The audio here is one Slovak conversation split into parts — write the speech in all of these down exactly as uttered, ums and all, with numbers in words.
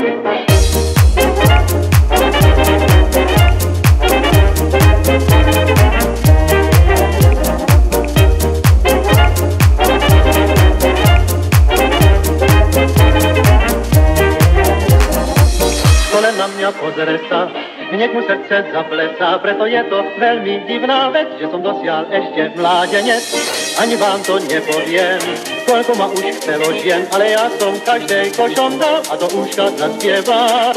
Na mňa pozrie sa, hneď mu srdce zaplesá, preto je to veľmi divná vec, že som dosiaľ ešte mládenec. Ani vám to nepoviem, koľko ma už chcelo žien, ale ja som každej košom dal a do úška zaspieval.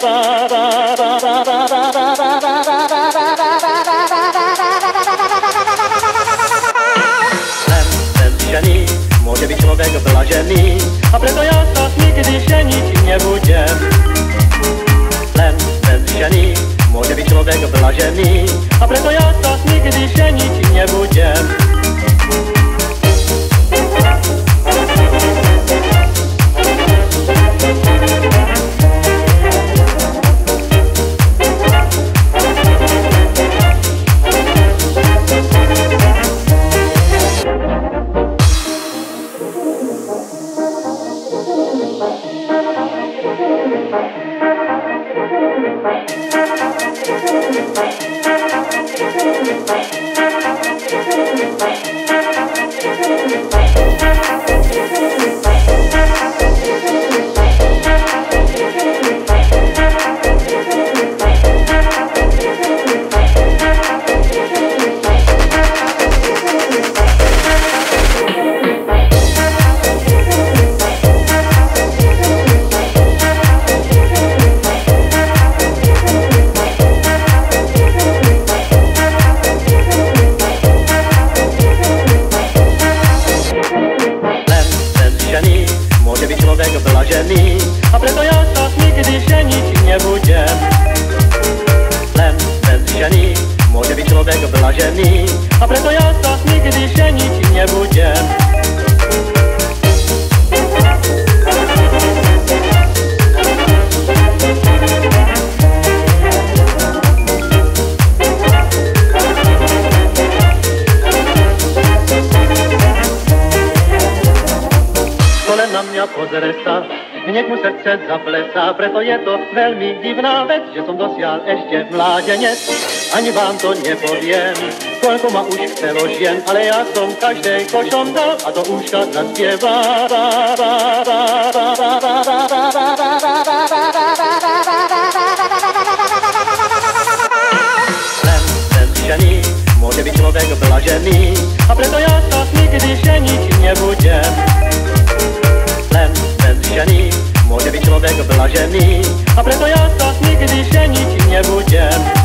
Len bez ženy môže byť človek blažený, a preto ja sa nikdy ženiť nebudem. Len bez ženy môže byť človek blažený, a preto ja sa nikdy ženiť nebudem. Môže byť človek blažený, a preto ja sa nikdy ženiť nebudem. Len bez ženy môže byť človek blažený, a preto ja sa nikdy ženiť nebudem. Na mňa pozrie sa, hneď mu srdce zaplesá, preto je to veľmi divná vec, že som dosiaľ ešte mládenec. Ani vám to nepoviem, koľko ma už chcelo žien, ale ja som každej košom dal a do úška zaspieval. Len bez ženy môže byť človek blažený, a preto ja sa nikdy ženiť nebudem. Len bez ženy môže byť človek blažený, a preto ja sa nikdy ženiť nebudem.